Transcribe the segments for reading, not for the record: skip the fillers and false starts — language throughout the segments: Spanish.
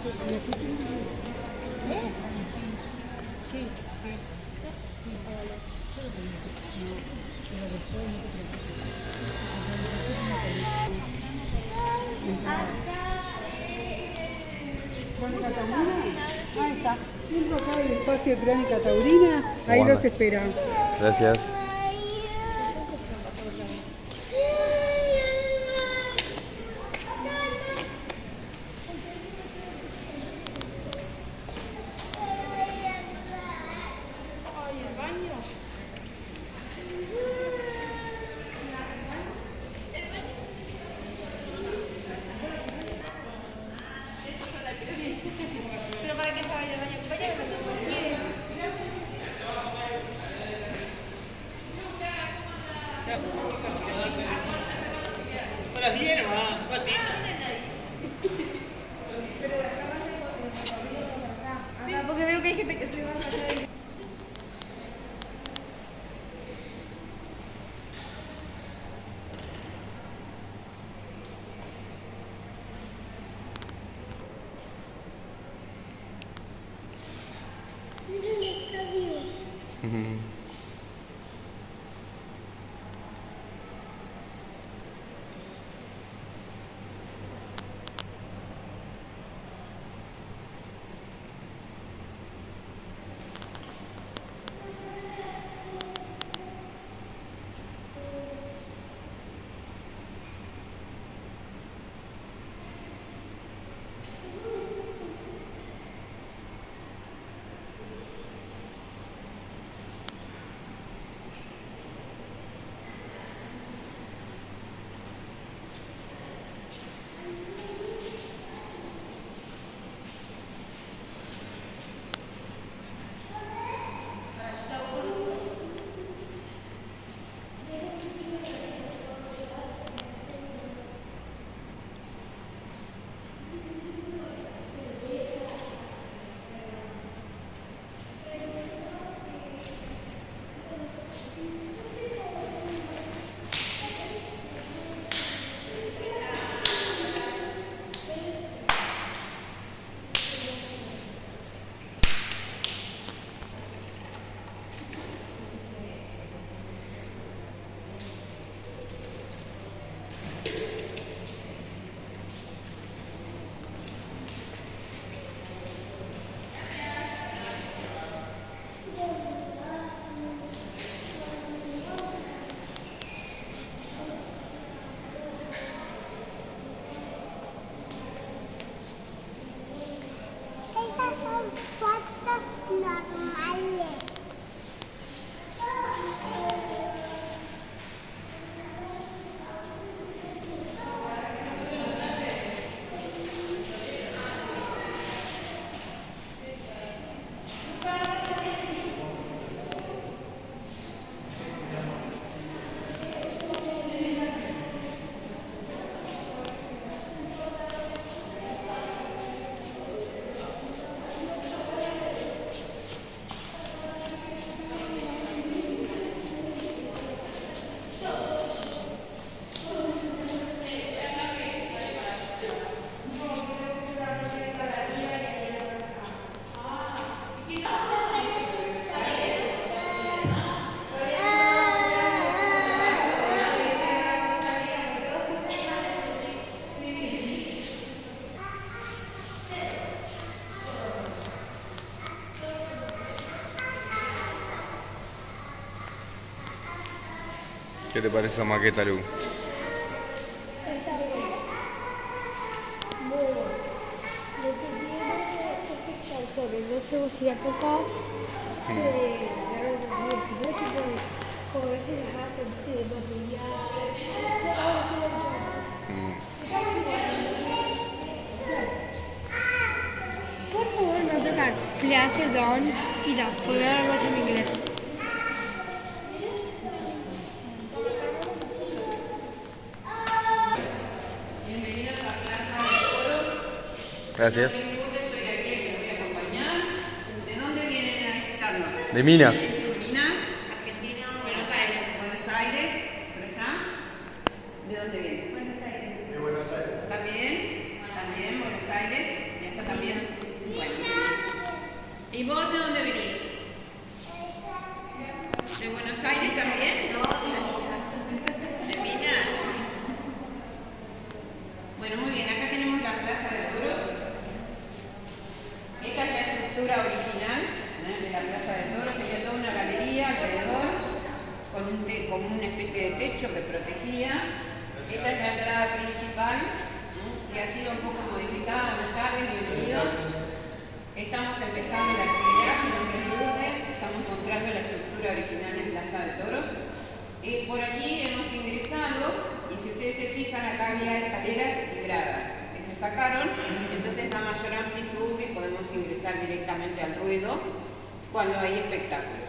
Sí. Ahí está. Entro acá el espacio Crónica Taurina. Ahí los espera. Gracias. A las 10 nomás, un ratito. Sí, porque veo que hay gente que se va a hacer. ¿Qué te parece esa maqueta, Lu? Está bueno. Lo que tiene es que calzones, no sé si a pocas se agarran los días, si no, tipo de, como a veces las hacen de material, ahora se lo han hecho. Por favor, no tocar clase, don't y ya, porque ahora voy a en inglés. Gracias. Soy aquí, les voy a acompañar. ¿De dónde vienen a visitarnos? De Minas. ¿De Minas? Argentina. Buenos Aires. Buenos Aires. ¿Por allá? ¿De dónde vienen? Buenos Aires. De Buenos Aires. ¿También? También, Buenos Aires. ¿Y allá también? ¿Y vos de dónde venís? ¿De Buenos Aires también? ¿De Minas? Bueno, muy bien, acá tenemos la Plaza de Toros. Esta es la estructura original de la Plaza de Toros. Tenía toda una galería alrededor con una especie de techo que protegía. Esta es la entrada principal, que ha sido un poco modificada. Buenas tardes, bienvenidos. Estamos empezando la actividad, mi nombre es Lourdes, estamos mostrando la estructura original de Plaza de Toros. Por aquí hemos ingresado, y si ustedes se fijan, acá había escaleras y gradas que se sacaron, entonces da mayor amplitud y podemos ingresar directamente al ruedo cuando hay espectáculos.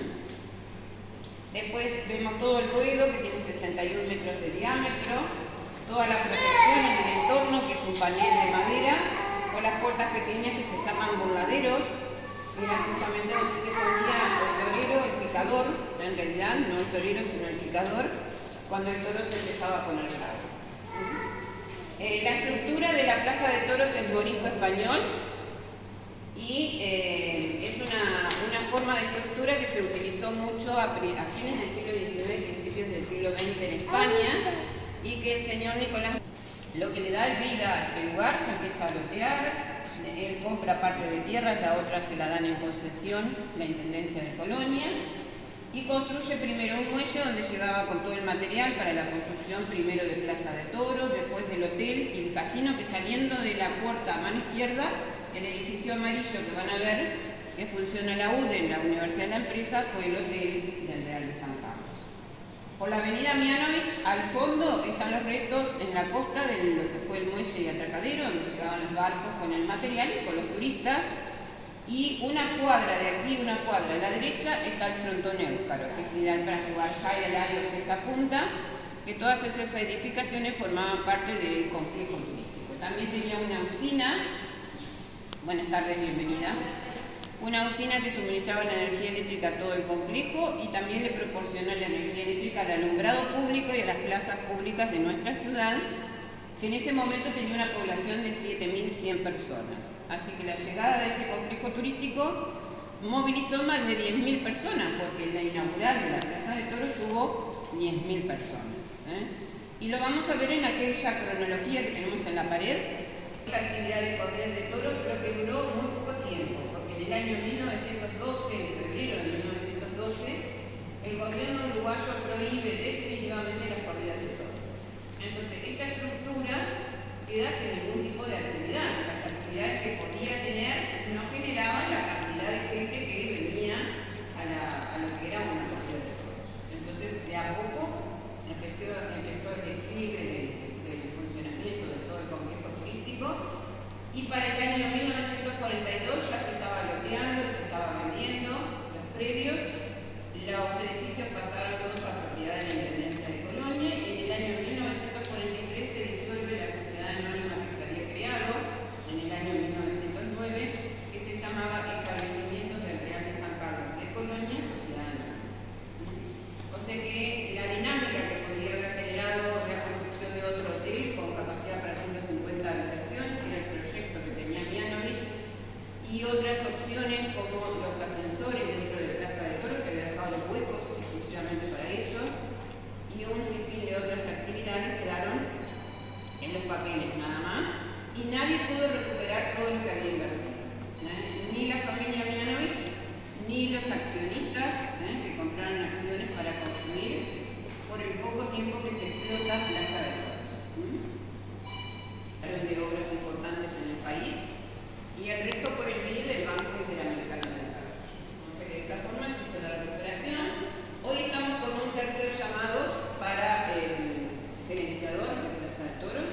Después vemos todo el ruedo, que tiene 61 metros de diámetro, toda la protección en el entorno, que es un panel de madera, con las puertas pequeñas que se llaman burladeros, que eran justamente donde se ponía el torero, el picador, en realidad no el torero sino el picador, cuando el toro se empezaba a poner bravo. La estructura de la Plaza de Toros es morisco español y es una forma de estructura que se utilizó mucho a fines del siglo XIX y principios del siglo XX en España, y que el señor Nicolás, lo que le da vida a este lugar, se empieza a lotear. Él compra parte de tierra, la otra se la dan en concesión la Intendencia de Colonia, y construye primero un muelle donde llegaba con todo el material para la construcción, primero de Plaza de Toros, después del hotel y el casino, que saliendo de la puerta a mano izquierda, el edificio amarillo que van a ver, que funciona la UDE, la Universidad de la Empresa, fue el hotel del Real de San Carlos. Por la avenida Mianovich, al fondo, están los restos en la costa de lo que fue el muelle y atracadero, donde llegaban los barcos con el material y con los turistas. Y una cuadra de aquí, una cuadra a la derecha, está el frontón Éuscaro, que es ideal para jugar high o sexta punta, que todas esas edificaciones formaban parte del complejo turístico. También tenía una usina, buenas tardes, bienvenida. Una usina que suministraba la energía eléctrica a todo el complejo y también le proporciona la energía eléctrica al alumbrado público y a las plazas públicas de nuestra ciudad, que en ese momento tenía una población de 7.100 personas. Así que la llegada de este complejo turístico movilizó más de 10.000 personas, porque en la inaugural de la Plaza de Toros hubo 10.000 personas. Y lo vamos a ver en aquella cronología que tenemos en la pared. Esta actividad de correr de toros creo que duró muy poco tiempo, porque en el año 1912, en febrero de 1912, el gobierno uruguayo prohíbe definitivamente las corridas de toros. Entonces, esta estructura queda sin ningún tipo de actividad. Las actividades que podía tener no generaban la cantidad de gente que venía a lo que era una corrida de toros. Entonces, de a poco empezó el declive del funcionamiento de todo el complejo turístico, y para el año 1942 ya se estaba loteando y se estaba vendiendo los predios. Los edificios pasaron todos a propiedad de la Intendencia de Colonia, y en el año 1943 se disuelve la sociedad anónima que se había creado en el año 1909, que se llamaba Establecimientos del Real de San Carlos de Colonia, Sociedad Anónima. O sea que la dinámica que podría haber generado la construcción de otro hotel con capacidad para 150 habitaciones, que era el proyecto que tenía Mianovich, y otras opciones como los ascensores dentro de Plaza de Toros, que había dejado los huecos exclusivamente para ello, y un sinfín de otras actividades quedaron en los papeles nada más, y nadie pudo recuperar todo lo que había invertido. Ni la familia Mianovich, ni los accionistas que compraron acciones para construir por el poco tiempo que se explota Plaza de Toros. De obras importantes en el país, y el resto por el medio del Banco Interamericano de Desarrollo. O sea que de esa forma se hizo la recuperación. Hoy estamos con un tercer llamado para el gerenciador de Plaza de Toros.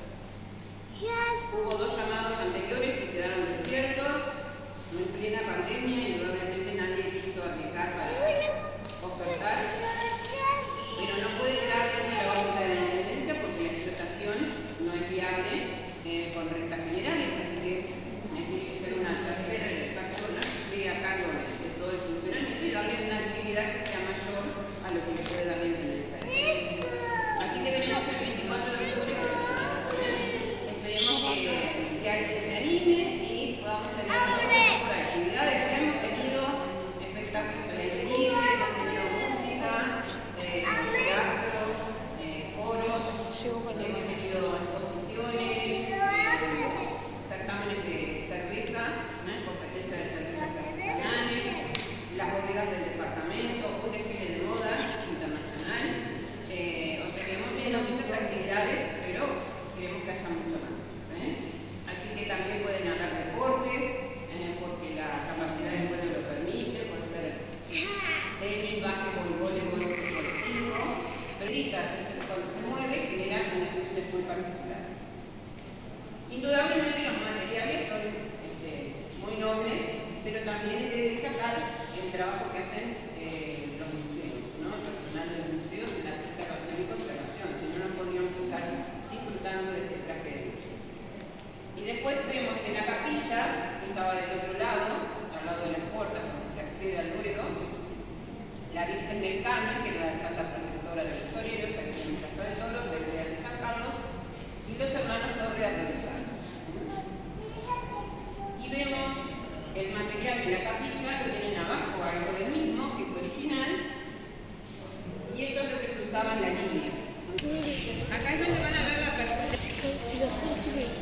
Hubo dos llamados anteriores y quedaron desiertos. En plena pandemia, indudablemente nadie quiso arriesgar para ofertar, pero no puede quedar dentro de la órbita de la Intendencia porque la explotación no es viable con rentas generales, así que tiene que ser una tercera persona que esté a cargo de todo el funcionamiento y darle una actividad que sea mayor a lo que le puede dar la Intendencia. Así que veremos el 24 de octubre. Esperemos que alguien se anime y podamos tener un tipo de actividades. igualmente los materiales son muy nobles, pero también es de destacar el trabajo que hacen los museos, ¿no? El personal de los museos en la preservación y conservación, si no, no podríamos estar disfrutando de este traje de luces. Y después vemos en la capilla, que estaba del otro lado, al lado de las puertas, donde se accede al ruedo, la Virgen del Carmen, que era la Santa Protectora de los Toreros, aquí en Casa de Toros, del Real de San Carlos, y los hermanos Torre Arroyanos. Y vemos el material de la capilla, lo tienen abajo, algo del mismo, que es original, y esto es lo que se usaba en la línea. Acá es donde van a ver la apertura. Si nosotros sí vemos.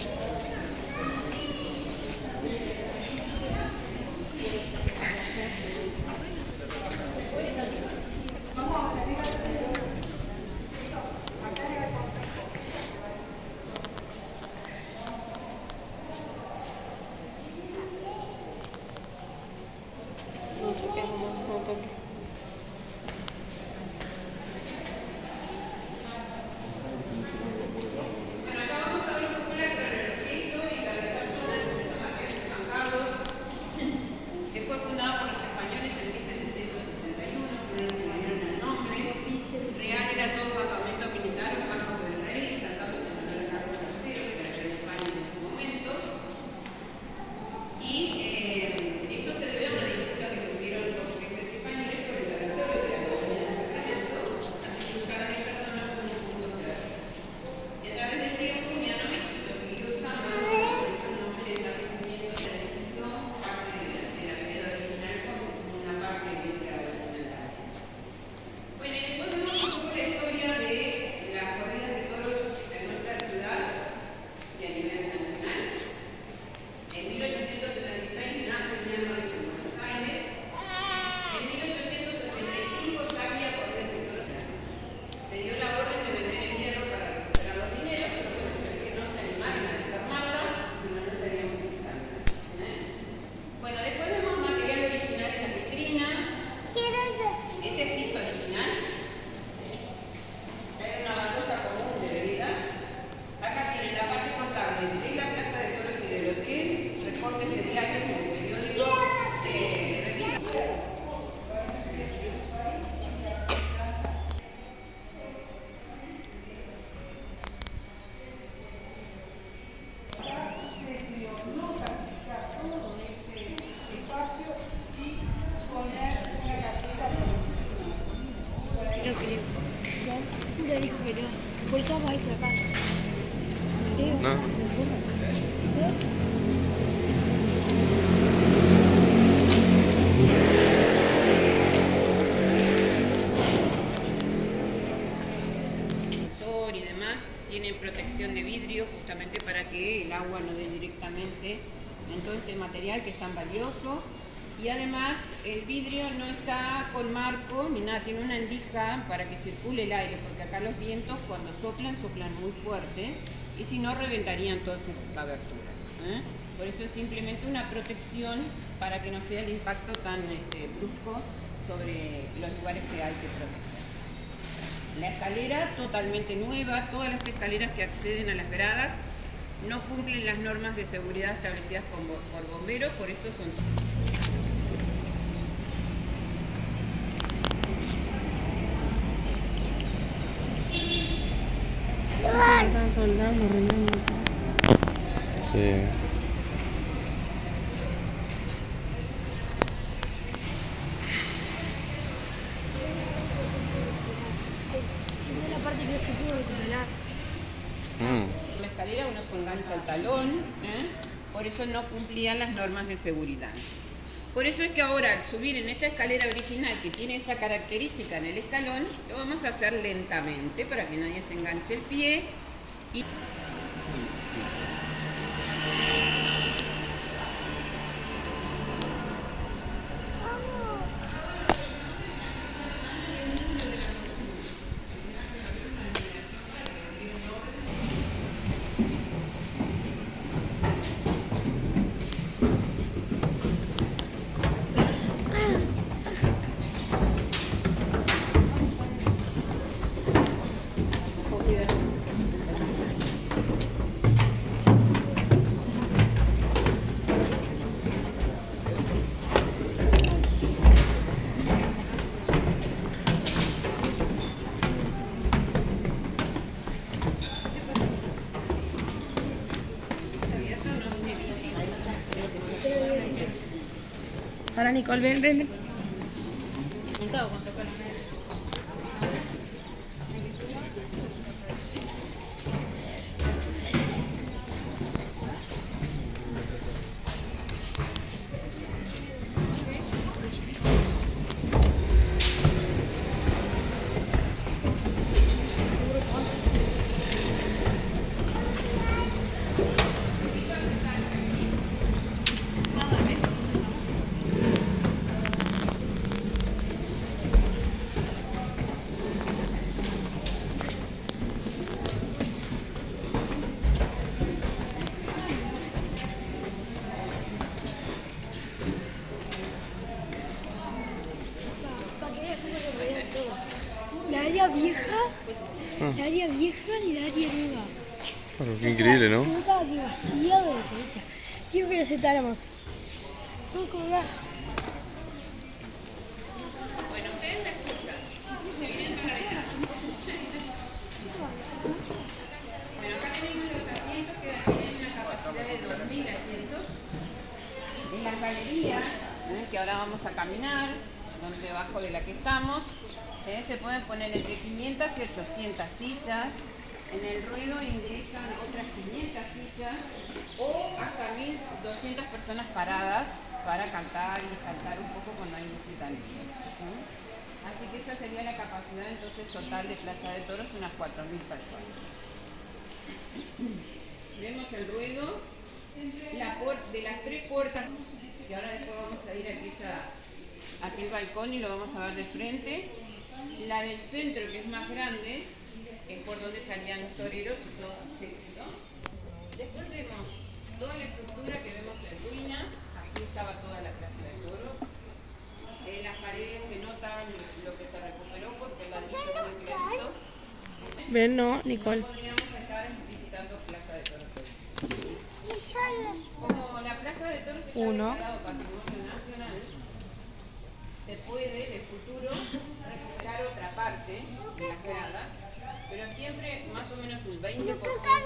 No creo. ¿No? Le dijo que no. Por eso vamos a ir por acá. No. Y demás tienen protección de vidrio justamente para que el agua no dé directamente en todo este material que es tan valioso. Y además el vidrio no está con marco ni nada, tiene una endija para que circule el aire, porque acá los vientos cuando soplan muy fuerte y si no reventarían todas esas aberturas. Por eso es simplemente una protección para que no sea el impacto tan brusco sobre los lugares que hay que proteger. La escalera totalmente nueva, todas las escaleras que acceden a las gradas no cumplen las normas de seguridad establecidas por bomberos, por eso son... Están soldando, arreglando. Sí. Esa es la parte que se pudo recuperar. La escalera uno se engancha el talón, por eso no cumplían las normas de seguridad. Por eso es que ahora al subir en esta escalera original que tiene esa característica en el escalón, lo vamos a hacer lentamente para que nadie se enganche el pie. Y... Ahora Nicole, ven, ven. La área vieja, la área vieja y la área nueva. Claro, qué increíble, ¿no? Se nota demasiado la diferencia. Quiero que nos sentáramos. Vamos a colgar. Bueno, ustedes me escuchan. Se vienen para allá. Bueno, acá tenemos los asientos que tienen una capacidad de 2.000 asientos. En las galerías, que ahora vamos a caminar, donde debajo de la que estamos, se pueden poner entre 500 y 800 sillas. En el ruedo ingresan otras 500 sillas o hasta 1.200 personas paradas para cantar y saltar un poco cuando hay música en vivo. Así que esa sería la capacidad entonces total de Plaza de Toros, unas 4.000 personas. Vemos el ruedo de las 3 puertas, que ahora después vamos a ir a aquel balcón y lo vamos a ver de frente. La del centro, que es más grande, es por donde salían los toreros y todo su éxito. Después vemos toda la estructura que vemos en ruinas, así estaba toda la Plaza de Toros. Las paredes se notan lo que se recuperó porque el ladrillo fue clarito. Ven, no, Nicole. Podríamos estar visitando Plaza de Toros hoy. Como la Plaza de Toros está declarado Patrimonio Nacional, se puede de futuro recuperar otra parte de las gradas, pero siempre más o menos un 20%